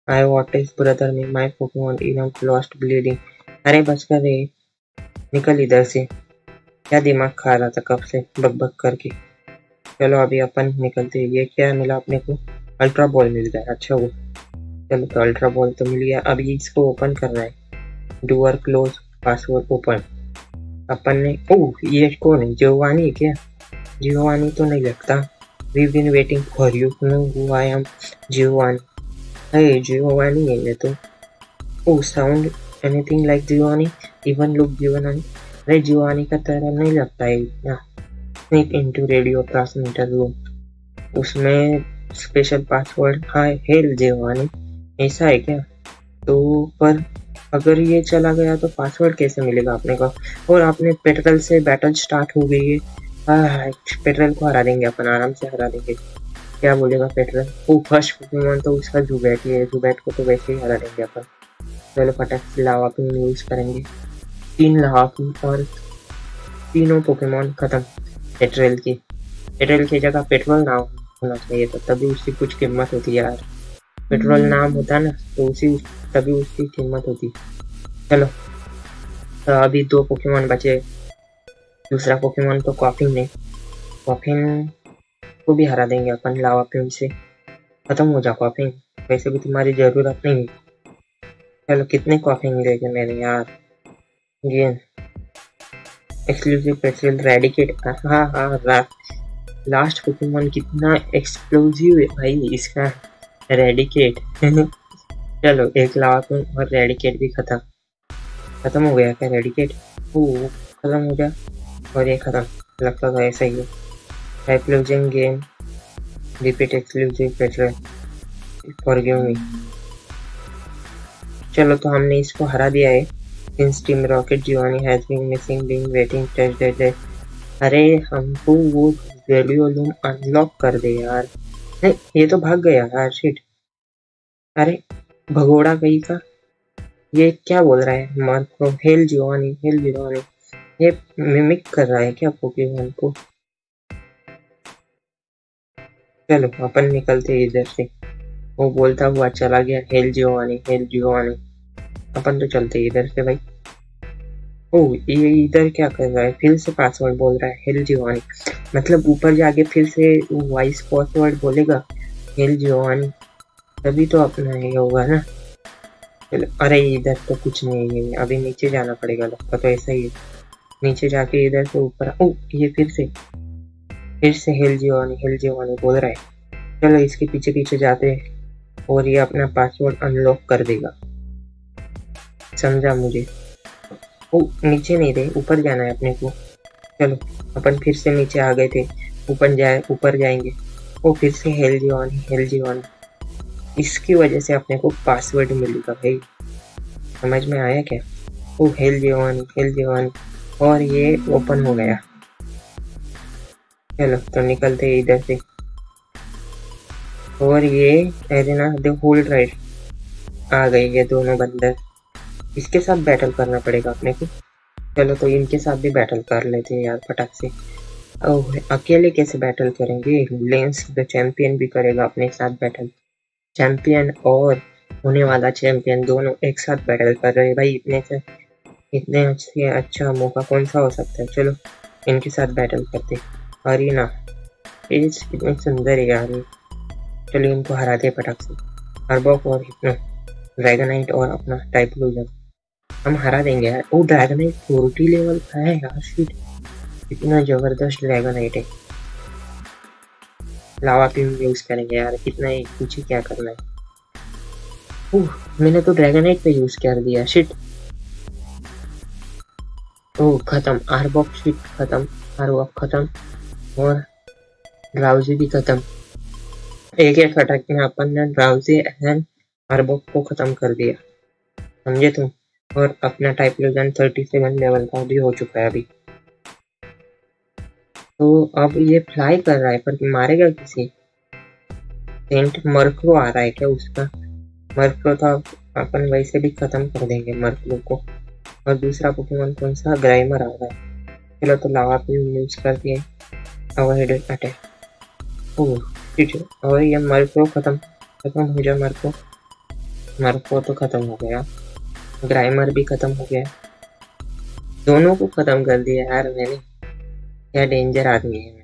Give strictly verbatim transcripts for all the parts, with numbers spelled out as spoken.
I what is brother में my Pokemon इनम lost bleeding. अरे बच कर रे, निकल इधर से। क्या दिमाग खा रहा था कब से बक बक करके। चलो अभी अपन निकलते हैं। ये क्या मिला अपने को? अल्ट्रा बॉल मिल गया। अच्छा वो, चलो तो अल्ट्रा बॉल तो मिल गया। अभी इसको ओपन करना है। Door close password open. अपन ने ओह ये कौन है? जियोवानी है क्या? जियोवानी तो नहीं लगता। We been waiting for you know who I am Giovanni. है जियोवानी है ये तो। Oh sound anything like Giovanni, even look Giovanni. अरे जियोवानी का तरह नहीं लगता है इतना। Sneak into radio transmitter room, उसमें special password hi hail Giovanni. ऐसा है क्या? तो पर अगर ये चला गया तो पासवर्ड कैसे मिलेगा अपने को? और आपने पेट्रोल से बैटल स्टार्ट हो गई है। हाँ पेट्रोल को हरा देंगे अपन, आराम से हरा देंगे। क्या बोलेगा पेट्रोल? वो फर्स्ट पोकेमॉन तो उसका जुबैट ही है। जुबैट को तो वैसे ही हरा देंगे अपन। चलो फटाक से लावा पिन यूज करेंगे। तीन लावा पिन और तीनों पोकेमॉन खत्म। पेट्रोल की पेट्रोल की जगह पेट्रोल नाम होना चाहिए था, तभी उसकी कुछ कीमत होती है यार। पेट्रोल नाम होता ना तो उसी तभी उसकी कीमत होती। चलो तो अभी दो पोकेमॉन बचे। दूसरा पोकेमॉन तो कॉफिन है। कॉफिन को भी हरा देंगे अपन लावा पिन से। खत्म हो जा कॉफिन, वैसे भी तुम्हारी जरूरत नहीं है। चलो कितने कॉफिन लेके मैंने यार। ये एक्सक्लूसिव पेट्रोल रेडिकेट। हाँ हाँ लास्ट पोकेमॉन कितना एक्सप्लोसिव है भाई इसका, रेडिकेट। चलो एक लावा पिन और रेडिकेट भी खत्म। खत्म हो गया क्या रेडिकेट? ओह खत्म हो गया और ये खत्म। लगता था ऐसा ही है। Exclusive game repeat exclusive petrol forgive me. चलो तो हमने इसको हरा दिया है। Since team Rocket Giovanni has been missing been waiting test date date. अरे हमको वो वैल्यूलूम अनलॉक कर दे यार। नहीं ये तो भाग गया यार, शिट। अरे भगोड़ा गई का। ये क्या बोल रहा है? Marco hail Giovanni hail Giovanni. ये मिमिक कर रहा है क्या पोकेमॉन को? चलो अपन निकलते इधर से। वो बोलता हुआ चला गया हेल जियोवानी हेल जियोवानी। अपन तो चलते इधर से भाई। ओह ये इधर क्या कर रहा है? फिर से पासवर्ड बोल रहा है हेल जियोवानी। मतलब ऊपर जाके फिर से वॉइस पासवर्ड बोलेगा हेल जियोवानी, तभी तो अपना ये होगा ना। चलो अरे इधर तो कुछ नहीं है, अभी नीचे जाना पड़ेगा। लगता तो ऐसा ही है। नीचे जाके इधर से ऊपर। ओह ये फिर से फिर से हेल जियोवानी हेल जियोवानी बोल रहा है। चलो इसके पीछे पीछे जाते हैं और ये अपना पासवर्ड अनलॉक कर देगा, समझा मुझे। ओ नीचे नहीं थे, ऊपर जाना है अपने को। चलो अपन फिर से नीचे आ गए थे, ऊपर जाए ऊपर जाएंगे। ओ फिर से हेल जियोवानी हेल जियोवानी। इसकी वजह से अपने को पासवर्ड मिलेगा भाई, समझ में आया क्या? Oh hail Giovanni hail Giovanni और ये ओपन हो गया। चलो तो निकलते हैं इधर से। और ये एरिना द होल्ड राइट आ गई है दोनों बंदर। इसके साथ बैटल करना पड़ेगा अपने को। चलो तो इनके साथ भी बैटल कर लेते हैं यार फटाक से। ओह अकेले कैसे बैटल करेंगे? लेंस द चैंपियन भी करेगा अपने साथ बैटल। चैंपियन और होने वाला चैंपियन दोनों एक साथ बैटल कर रहे हैं भाई। इतने से इतने अच्छे अच्छा मौका कौन सा हो सकता है? चलो इनके साथ बैटल करते। अरीना ये कितनी सुंदर है यार। चलो इनको हराते फटाक से। हर्बॉक और हिप्नो, ड्रैगनाइट और अपना टाइपलूजन हम हरा देंगे यार। ओ ड्रैगनाइट फोर्टी लेवल का है यार, शिट। कितना जबरदस्त ड्रैगनाइट है। लावा पिन यूज करेंगे यार, कितना ही पूछे क्या करना है। ओह मैंने तो ड्रैगनाइट पे यूज कर दिया, शिट। ओह खत्म आरबॉक, शिट खत्म। आरबॉक खत्म और ड्राउजी भी खत्म। एक एक अटैक में अपन ने ड्राउजी एंड आरबॉक को खत्म कर दिया, समझे तुम? और अपना टाइपलूजन थर्टी सेवन लेवल का भी हो चुका है अभी। तो अब ये फ्लाई कर रहा है पर मारेगा किसी? सेंट मर्क्रो आ रहा है क्या उसका? मर्क्रो था, अपन वैसे भी खत्म कर देंगे मर्क्रो को। और दूसरा पोकेमॉन कौन सा? ग्राइमर आ रहा है। चलो तो लावा पे यूज कर दिए अवॉइड अटैक। ओह ठीक है और ये मर्क्रो खत्म खत्म हो जाए मर्क्रो। मरको तो खत्म हो गया, ग्राइमर भी खत्म हो गया, दोनों को खत्म कर दिया यार मैंने। क्या डेंजर आदमी है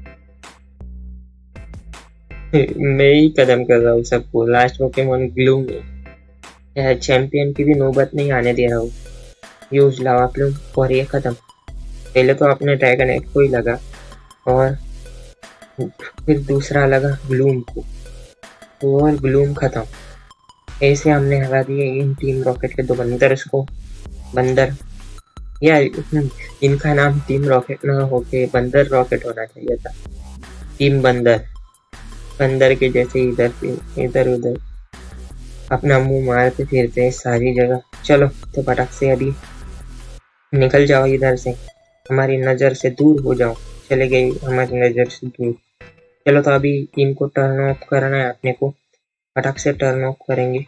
मैं मैं ही खत्म कर रहा हूँ सबको। लास्ट पोकेमॉन ग्लूम है, चैंपियन की भी नौबत नहीं आने दे रहा हूँ। यूज लावा प्लूम और ये खत्म। पहले तो अपने ड्रैगन एट को ही लगा और फिर दूसरा लगा ग्लूम को और ग्लूम खत्म। ऐसे हमने हरा दिए इन टीम रॉकेट के दो बंदर्स को। बंदर या इनका नाम टीम रॉकेट ना होके बंदर रॉकेट होना चाहिए था। टीम बंदर, बंदर के जैसे इधर इधर उधर अपना मुंह मारते फिरते सारी जगह। चलो तो पटक से अभी निकल जाओ इधर से, हमारी नज़र से दूर हो जाओ। चले गए हमारी नज़र से दूर। चलो तो अभी इनको टर्न ऑफ करना है अपने को, फटाक से टर्न ऑफ करेंगे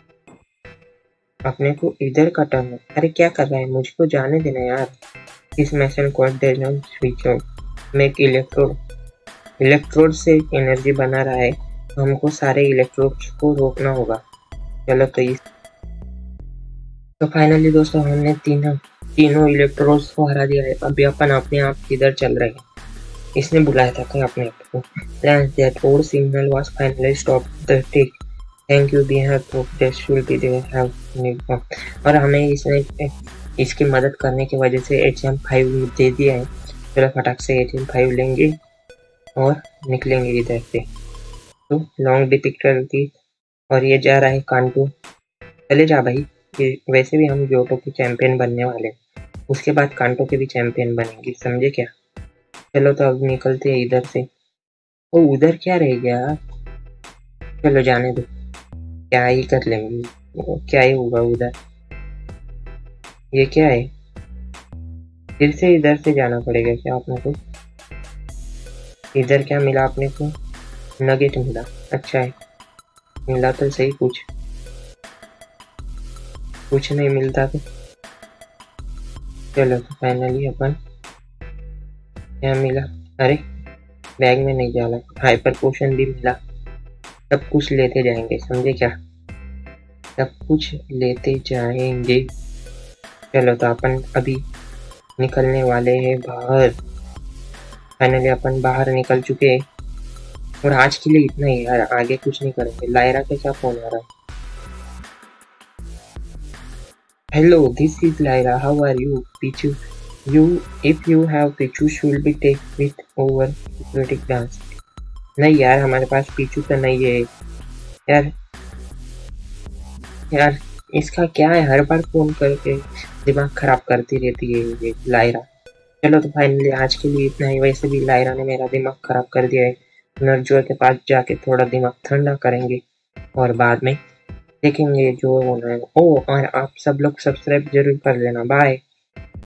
अपने को इधर का टर्न ऑफ। अरे क्या कर रहा है, मुझको जाने देना यार। इस मैशन को switch off make electrode. Electrode से एनर्जी बना रहा है, तो हमको सारे इलेक्ट्रोड्स को रोकना होगा। चलो तो इस तो फाइनली दोस्तों हमने तीनों तीनों इलेक्ट्रोड्स को हरा दिया है। अभी अपन अपने आप किधर चल रहे हैं। इसने बुलाया था क्या अपने आप को। That old signal was finally stop the tick, thank you we have proof that should be there have. और हमें इसने इसकी मदद करने की वजह से एच एम फाइव दे दिया है। चलो फटाक से एच एम फाइव लेंगे और निकलेंगे इधर से। तो लॉन्ग डिपिक्टर की और ये जा रहा है कांटो। चले जा भाई, वैसे भी हम जोटो के चैंपियन बनने वाले हैं, उसके बाद कांटो के भी चैंपियन बनेंगे, समझे क्या। चलो तो अब निकलते हैं इधर से। ओ उधर क्या रह गया, चलो जाने दो, क्या ही कर लेंगे, क्या ही होगा उधर। ये क्या है, फिर से इधर से जाना पड़ेगा क्या अपने को। इधर क्या मिला अपने को, नगेट मिला, अच्छा है मिला तो सही। कुछ कुछ नहीं मिलता तो चलो तो फाइनली अपन क्या मिला। अरे बैग में नहीं डाला, हाइपर पोशन भी मिला। सब कुछ लेते जाएंगे, समझे क्या, सब कुछ लेते जाएंगे। चलो तो अपन अभी निकलने वाले हैं बाहर। फाइनली अपन बाहर निकल चुके हैं और आज के लिए इतना ही यार, आगे कुछ नहीं करेंगे। लायरा के क्या फोन आ रहा है। Hello this is Lyra, how are you Pichu. You if you have Pichu should be take with over security dance. नहीं यार हमारे पास पिचू तो नहीं है यार। यार इसका क्या है, हर बार फोन करके दिमाग खराब करती रहती है ये लायरा। चलो तो फाइनली आज के लिए इतना ही। वैसे भी लायरा ने मेरा दिमाग खराब कर दिया है। नर्जो के पास जाके थोड़ा दिमाग ठंडा करेंगे और बाद में देखेंगे जो होना है। ओ और आप सब लोग सब्सक्राइब जरूर कर लेना। बाय।